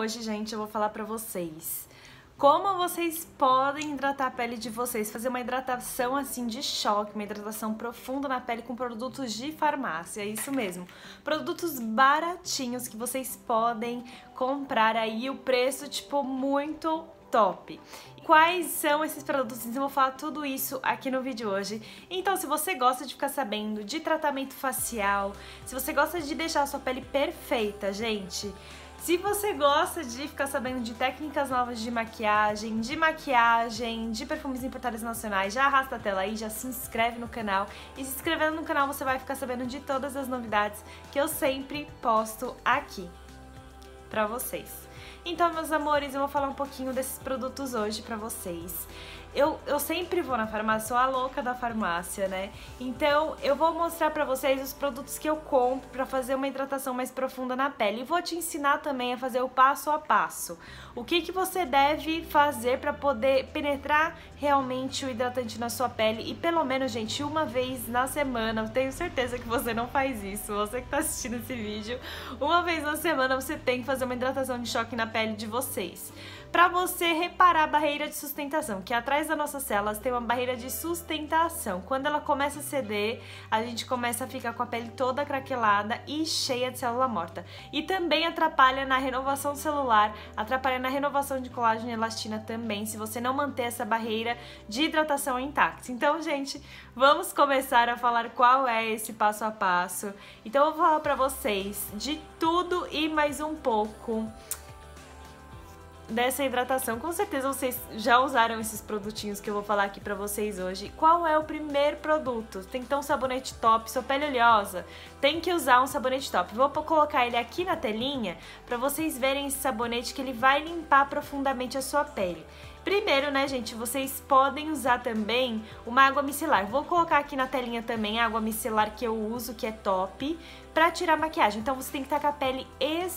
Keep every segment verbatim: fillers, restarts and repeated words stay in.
hoje, gente, eu vou falar pra vocês como vocês podem hidratar a pele de vocês, fazer uma hidratação assim de choque, uma hidratação profunda na pele com produtos de farmácia, é isso mesmo. Produtos baratinhos que vocês podem comprar aí, o preço tipo muito top. Quais são esses produtos? Eu vou falar tudo isso aqui no vídeo hoje. Então, se você gosta de ficar sabendo de tratamento facial, se você gosta de deixar a sua pele perfeita, gente, se você gosta de ficar sabendo de técnicas novas de maquiagem, de maquiagem, de perfumes importados nacionais, já arrasta a tela aí, já se inscreve no canal. E se inscrevendo no canal você vai ficar sabendo de todas as novidades que eu sempre posto aqui pra vocês. Então, meus amores, eu vou falar um pouquinho desses produtos hoje pra vocês. Eu, eu sempre vou na farmácia, sou a louca da farmácia, né? Então, eu vou mostrar pra vocês os produtos que eu compro pra fazer uma hidratação mais profunda na pele. E vou te ensinar também a fazer o passo a passo. O que que você deve fazer pra poder penetrar realmente o hidratante na sua pele. E pelo menos, gente, uma vez na semana, eu tenho certeza que você não faz isso. Você que tá assistindo esse vídeo, uma vez na semana você tem que fazer uma hidratação de choque na pele de vocês. Pra você reparar a barreira de sustentação, que atrás das nossas células tem uma barreira de sustentação. Quando ela começa a ceder, a gente começa a ficar com a pele toda craquelada e cheia de célula morta. E também atrapalha na renovação celular, atrapalha na renovação de colágeno e elastina também, se você não manter essa barreira de hidratação intacta. Então, gente, vamos começar a falar qual é esse passo a passo. Então, eu vou falar pra vocês de tudo e mais um pouco dessa hidratação. Com certeza vocês já usaram esses produtinhos que eu vou falar aqui pra vocês hoje. Qual é o primeiro produto? Tem que ter um sabonete top. Sua pele oleosa, tem que usar um sabonete top. Vou colocar ele aqui na telinha pra vocês verem esse sabonete, que ele vai limpar profundamente a sua pele. Primeiro, né, gente, vocês podem usar também uma água micelar. Vou colocar aqui na telinha também a água micelar que eu uso, que é top, pra tirar maquiagem. Então você tem que estar com a pele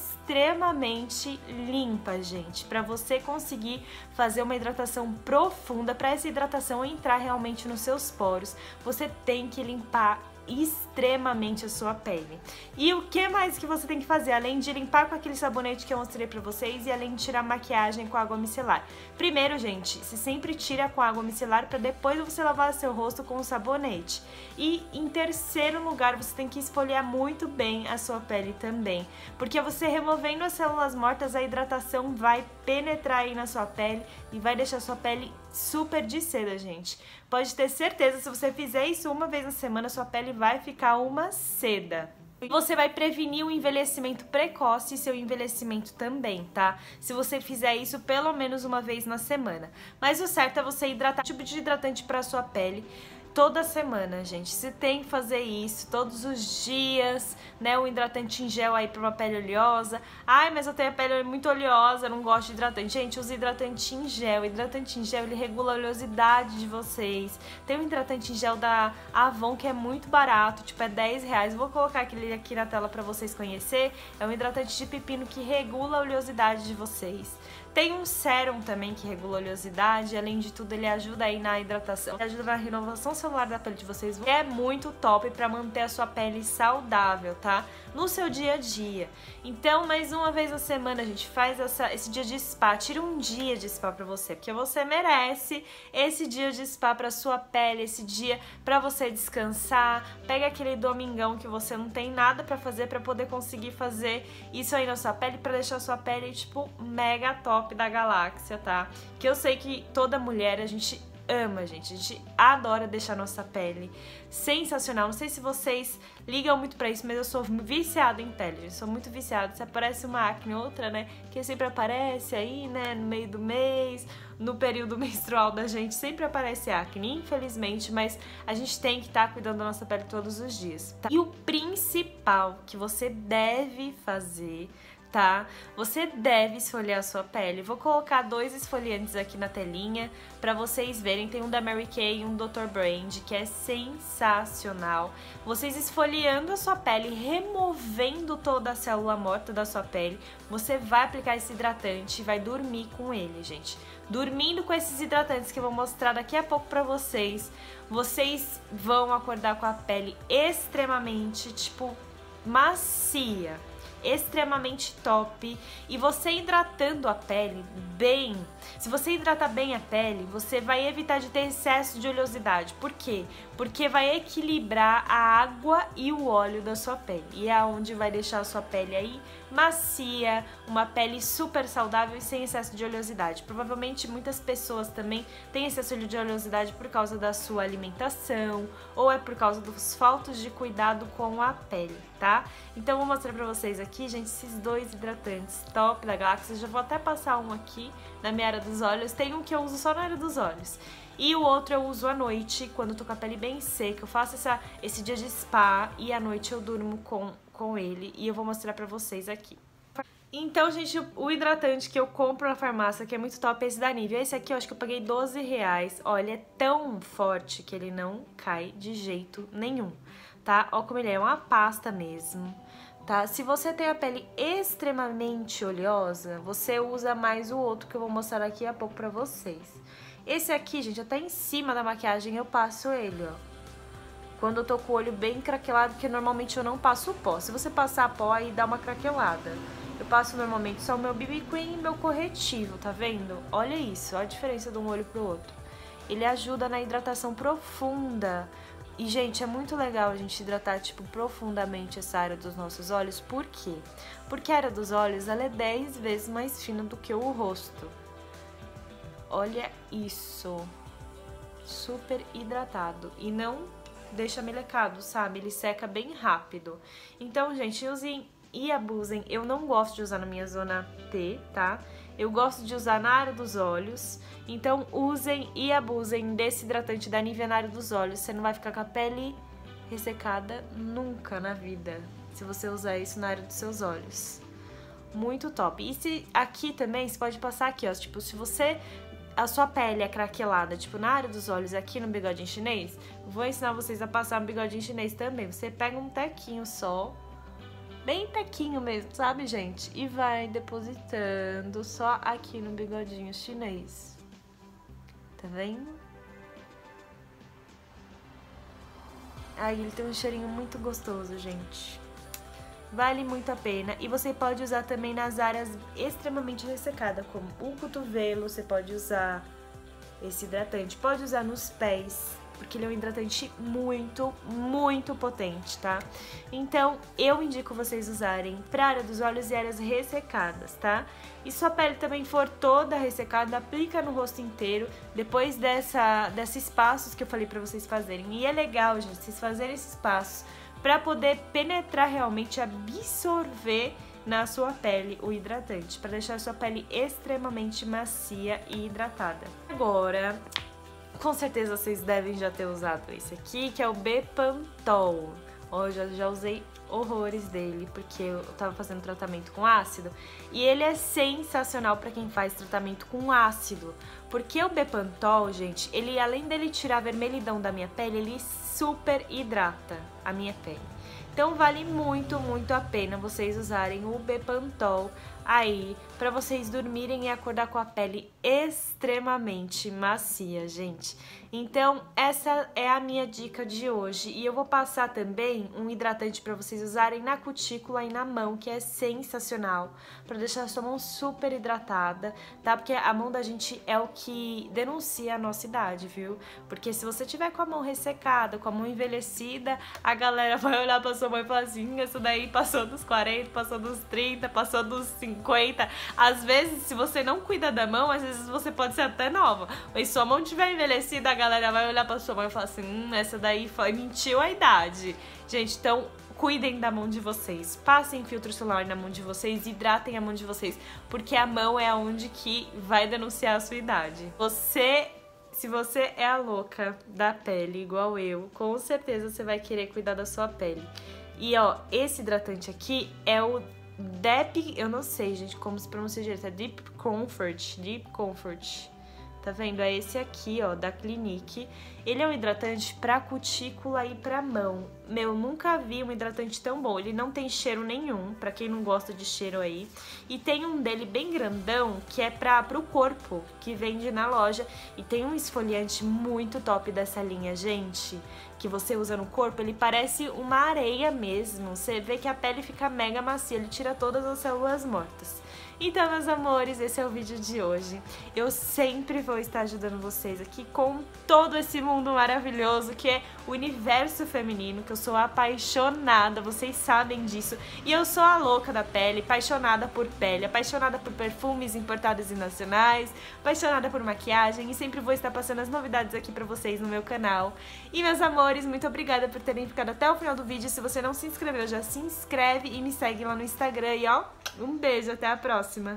extremamente limpa, gente, pra você conseguir fazer uma hidratação profunda. Pra essa hidratação entrar realmente nos seus poros, você tem que limpar extremamente a sua pele. E o que mais que você tem que fazer, além de limpar com aquele sabonete que eu mostrei pra vocês e além de tirar maquiagem com água micelar? Primeiro, gente, você sempre tira com água micelar pra depois você lavar seu rosto com o sabonete. E em terceiro lugar, você tem que esfoliar muito bem a sua pele também, porque você removendo as células mortas, a hidratação vai penetrar aí na sua pele e vai deixar a sua pele super de seda, gente. Pode ter certeza, se você fizer isso uma vez na semana, sua pele vai ficar uma seda. Você vai prevenir o envelhecimento precoce e seu envelhecimento também, tá? Se você fizer isso pelo menos uma vez na semana. Mas o certo é você hidratar tipo de hidratante para sua pele toda semana, gente. Você tem que fazer isso todos os dias, né? Um hidratante em gel aí para uma pele oleosa. Ai, mas eu tenho a pele muito oleosa, eu não gosto de hidratante. Gente, use hidratante em gel. O hidratante em gel, ele regula a oleosidade de vocês. Tem um hidratante em gel da Avon que é muito barato, tipo é dez reais. Eu vou colocar aquele aqui na tela para vocês conhecer. É um hidratante de pepino que regula a oleosidade de vocês. Tem um sérum também que regula a oleosidade, além de tudo ele ajuda aí na hidratação, ele ajuda na renovação celular da pele de vocês. É muito top pra manter a sua pele saudável, tá? No seu dia a dia. Então, mais uma vez na semana, a gente faz essa, esse dia de spa, tira um dia de spa pra você, porque você merece esse dia de spa pra sua pele, esse dia pra você descansar. Pega aquele domingão que você não tem nada pra fazer, pra poder conseguir fazer isso aí na sua pele, pra deixar a sua pele, tipo, mega top da galáxia, tá? Que eu sei que toda mulher, a gente ama, gente. A gente adora deixar nossa pele sensacional. Não sei se vocês ligam muito pra isso, mas eu sou viciada em pele, gente. Sou muito viciada. Se aparece uma acne, outra, né? Que sempre aparece aí, né? No meio do mês, no período menstrual da gente, sempre aparece acne, infelizmente, mas a gente tem que estar cuidando da nossa pele todos os dias, tá? E o principal que você deve fazer, tá? Você deve esfoliar a sua pele. Vou colocar dois esfoliantes aqui na telinha pra vocês verem. Tem um da Mary Kay e um doutor Brand, que é sensacional. Vocês esfoliando a sua pele, removendo toda a célula morta da sua pele, você vai aplicar esse hidratante e vai dormir com ele, gente. Dormindo com esses hidratantes que eu vou mostrar daqui a pouco pra vocês, vocês vão acordar com a pele extremamente, tipo, macia. extremamente top. E você hidratando a pele bem, se você hidratar bem a pele, você vai evitar de ter excesso de oleosidade. Por quê? Porque vai equilibrar a água e o óleo da sua pele. E é onde vai deixar a sua pele aí macia, uma pele super saudável e sem excesso de oleosidade. Provavelmente muitas pessoas também têm excesso de oleosidade por causa da sua alimentação ou é por causa dos faltos de cuidado com a pele, tá? Então eu vou mostrar pra vocês aqui, gente, esses dois hidratantes top da Galáxia. Já vou até passar um aqui na minha área dos olhos. Tem um que eu uso só na área dos olhos. E o outro eu uso à noite, quando eu tô com a pele bem seca. Eu faço essa, esse dia de spa e à noite eu durmo com, com ele. E eu vou mostrar pra vocês aqui. Então, gente, o hidratante que eu compro na farmácia, que é muito top, é esse da Nivea. Esse aqui eu acho que eu paguei doze reais. Ó, ele é tão forte que ele não cai de jeito nenhum, tá? Ó como ele é, é uma pasta mesmo, tá? Se você tem a pele extremamente oleosa, você usa mais o outro que eu vou mostrar aqui a pouco pra vocês. Esse aqui, gente, até em cima da maquiagem eu passo ele, ó. Quando eu tô com o olho bem craquelado, porque normalmente eu não passo pó. Se você passar pó, aí dá uma craquelada. Eu passo normalmente só o meu B B Cream e meu corretivo, tá vendo? Olha isso, olha a diferença de um olho pro outro. Ele ajuda na hidratação profunda. E, gente, é muito legal a gente hidratar, tipo, profundamente essa área dos nossos olhos. Por quê? Porque a área dos olhos, ela é dez vezes mais fina do que o rosto. Olha isso. Super hidratado. E não deixa melecado, sabe? Ele seca bem rápido. Então, gente, usem e abusem. Eu não gosto de usar na minha zona T, tá? Eu gosto de usar na área dos olhos. Então, usem e abusem desse hidratante da Nivea na área dos olhos. Você não vai ficar com a pele ressecada nunca na vida, se você usar isso na área dos seus olhos. Muito top. E se aqui também, você pode passar aqui, ó. Tipo, se você... a sua pele é craquelada, tipo, na área dos olhos, aqui no bigodinho chinês, vou ensinar vocês a passar um bigodinho chinês também. Você pega um tequinho só, bem tequinho mesmo, sabe, gente? E vai depositando só aqui no bigodinho chinês. Tá vendo? Aí ele tem um cheirinho muito gostoso, gente. Vale muito a pena. E você pode usar também nas áreas extremamente ressecadas, como o cotovelo, você pode usar esse hidratante. Pode usar nos pés, porque ele é um hidratante muito, muito potente, tá? Então, eu indico vocês usarem pra área dos olhos e áreas ressecadas, tá? E sua pele também for toda ressecada, aplica no rosto inteiro, depois dessa, desses passos que eu falei pra vocês fazerem. E é legal, gente, vocês fazerem esses passos para poder penetrar realmente, absorver na sua pele o hidratante, para deixar a sua pele extremamente macia e hidratada. Agora, com certeza vocês devem já ter usado esse aqui, que é o Bepantol. Ó, eu já, já usei horrores dele, porque eu tava fazendo tratamento com ácido. E ele é sensacional pra quem faz tratamento com ácido. Porque o Bepantol, gente, ele além dele tirar a vermelhidão da minha pele, ele super hidrata a minha pele. Então vale muito, muito a pena vocês usarem o Bepantol aí pra vocês dormirem e acordar com a pele extremamente macia, gente. Então essa é a minha dica de hoje. E eu vou passar também um hidratante pra vocês usarem na cutícula e na mão, que é sensacional, pra deixar a sua mão super hidratada, tá? Porque a mão da gente é o que denuncia a nossa idade, viu? Porque se você tiver com a mão ressecada, com a mão envelhecida, a galera vai olhar pra sua mão e falar assim, essa daí passou dos quarenta, passou dos trinta, passou dos cinquenta. Às vezes, se você não cuida da mão, às vezes você pode ser até nova. Mas se sua mão tiver envelhecida, a galera vai olhar pra sua mão e falar assim, hum, essa daí foi, mentiu a idade. Gente, então cuidem da mão de vocês, passem filtro solar na mão de vocês, hidratem a mão de vocês, porque a mão é onde que vai denunciar a sua idade. Você, se você é a louca da pele, igual eu, com certeza você vai querer cuidar da sua pele. E ó, esse hidratante aqui é o Deep, eu não sei, gente, como se pronuncia direito, é Deep Comfort, Deep Comfort, Tá vendo? É esse aqui, ó, da Clinique. Ele é um hidratante pra cutícula e pra mão. Meu, nunca vi um hidratante tão bom. Ele não tem cheiro nenhum, pra quem não gosta de cheiro aí. E tem um dele bem grandão, que é pra, pro corpo, que vende na loja. E tem um esfoliante muito top dessa linha, gente, que você usa no corpo. Ele parece uma areia mesmo. Você vê que a pele fica mega macia, ele tira todas as células mortas. Então, meus amores, esse é o vídeo de hoje. Eu sempre vou estar ajudando vocês aqui com todo esse mundo maravilhoso que é o universo feminino, que eu sou apaixonada, vocês sabem disso. E eu sou a louca da pele, apaixonada por pele, apaixonada por perfumes importados e nacionais, apaixonada por maquiagem, e sempre vou estar passando as novidades aqui pra vocês no meu canal. E, meus amores, muito obrigada por terem ficado até o final do vídeo. Se você não se inscreveu, já se inscreve e me segue lá no Instagram. E, ó, um beijo, até a próxima!